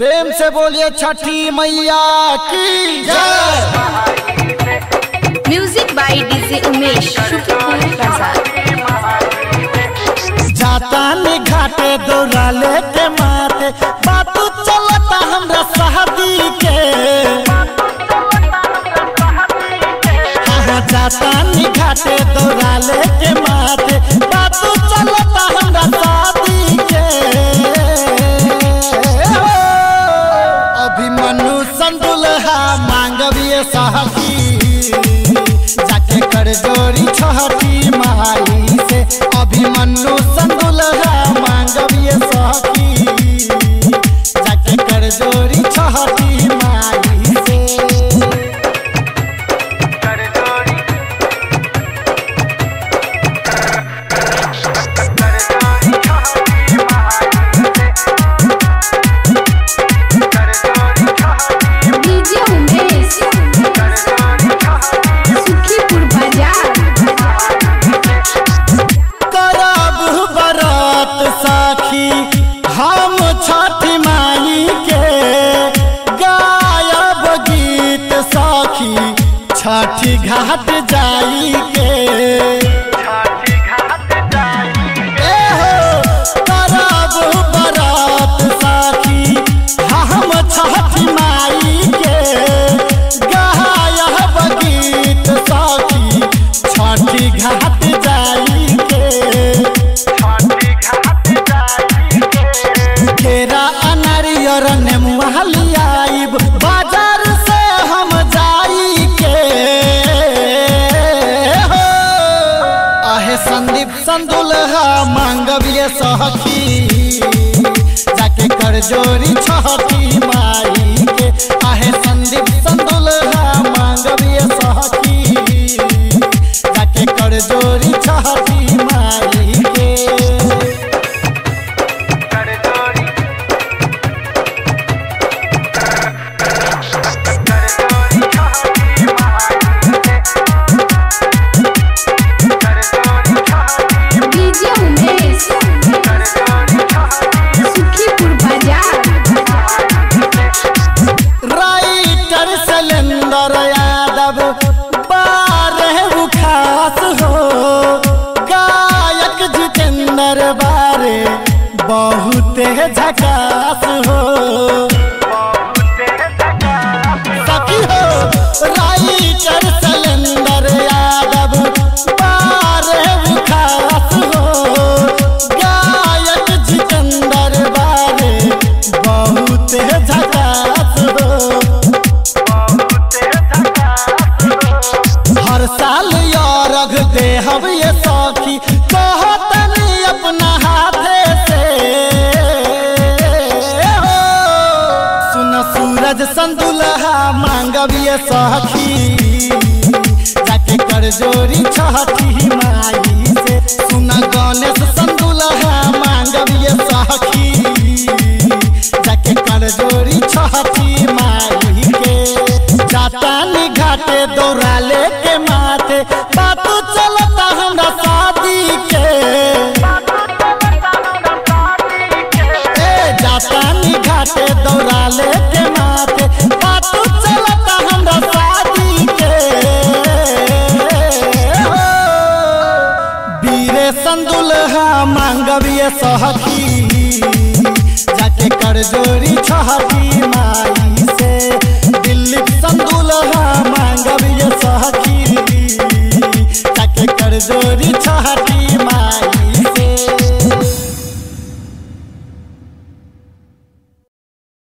प्रेम से बोलिए छठी मैया की जय। Music by DJ Umesh Shukrapur Bazar. जाता ने घाटे दौरा लेके माथे बातू चलता हमरा शादी के। जाता ने घाटे दौरा लेके माथे बातू चलता हमरा शादी के। अभिमन्यु संदुलहा मांगविए सखी जाके कर जोड़ी छठी माई से। अभिमन्यु संदुलहा मांगविए सखी जाके कर जोड़ी छठी माई से। हम छठी माई के गायब गीत सखी छठी घाट जाई के। करब बरात सखी हम छठी माई के गायब गीत सखी छठी घाट जाई के। केरा अनारियर नेमुआ लियाइब बाजार से हम जाई के। आहे संदीप संदुलहा मांगविए सखी जाके कर जोड़ी छठी माई के। आहे संदीप संदुलहा मांगविए सखी जाके कर जोड़ी छठी माई के। यादव बारह खास हो गायक जितेंद्र बारे बहुत झकास हो। सखी हो राइटर शैलेंद्र यादव बारह खास हो गायक जितेंद्र बारे बहुत झकास हो। हर साल यारग दे हम ये सखी कहतनी अपना हाथे से। सुन सूरज संदुलहा मांगविए सखी जाके कर जोड़ी छठी माई से। सुन गणेश संदुलहा मांगविए सखी जाके कर जोड़ी छठी माई के। जाता नि घाटे दौरा लेके माथे बातू चलता हमरा शादी के। जाता नि घाटे दौरा लेके माथे बातू चलता हमरा शादी के। वीरे संदुलहा मांगविए सखी जाके कर जोड़ी छठी माई